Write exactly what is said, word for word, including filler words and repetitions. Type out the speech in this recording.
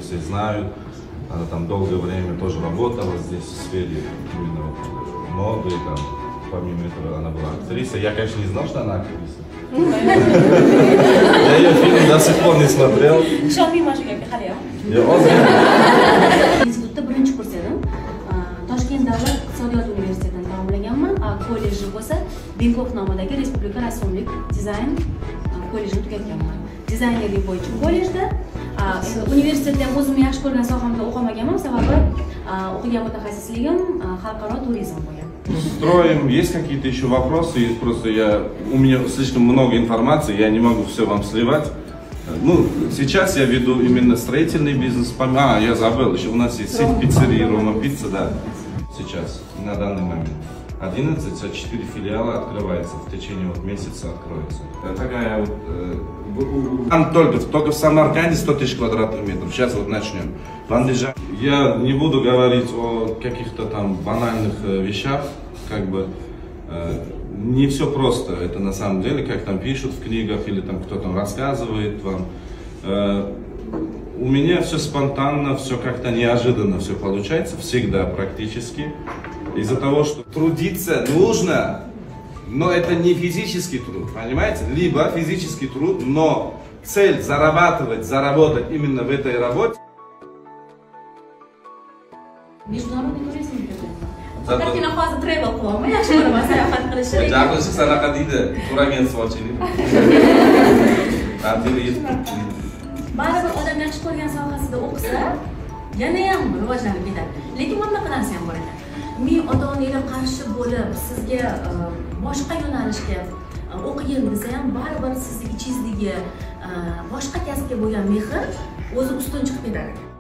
все знают. Она там долгое время тоже работала здесь в сфере именно моды, там, помимо этого она была актриса. Я, конечно, не знал, что она актриса. Я ее фильм до сих пор не смотрел. Institutda birinchi kurs edim. Toshkent davlat iqtisodiyot universitetini tamomlaganman. Kolleji bo'lsa Bangkok nomidagi Respublika rassomlik dizayn kollejini tugatganman. Dizaynerlik bo'yicha kollejda universitetda ham o'zimni yaxshi ko'rgan sohamda o'qimaganman, sababi o'qigan mutaxassisligim xalqaro turizm bo'lgan. Строим. Есть какие-то еще вопросы? Есть просто я у меня слишком много информации, я не могу все вам сливать. Ну, сейчас я веду именно строительный бизнес. А, я забыл, еще у нас есть сеть пиццерий Рома Пицца, да. Сейчас, на данный момент. одиннадцать, а четыре филиала открывается, в течение вот месяца откроется. Такая вот, э, там только, только в Самарканде сто тысяч квадратных метров, сейчас вот начнем. В Андижане. Я не буду говорить о каких-то там банальных э, вещах, как бы, э, не все просто, это на самом деле, как там пишут в книгах, или там кто-то рассказывает вам. Э, у меня все спонтанно, все как-то неожиданно все получается, всегда практически. Из-за того, что трудиться нужно, но это не физический труд, понимаете? Либо физический труд, но цель зарабатывать, заработать именно в этой работе. Международный туризм Faqat kino hozir travel qilyapman, yaxshi ko'raman sayohat qilishni. Jahlish sanaqa deydi, turagensvochilik. Baribir odam yaxshi ko'rgan sohasida o'qisa, yana ham rivojlanib ketadi. Lekin mana bunaqa narsa ham bor ekan. Men ota-onalar qarshi bo'lib, sizga boshqa yo'nalishga o'qigin desa ham, baribir sizning ichingizdagi boshqa kasbga bo'lgan mehr o'zi ustun chiqib ketadi.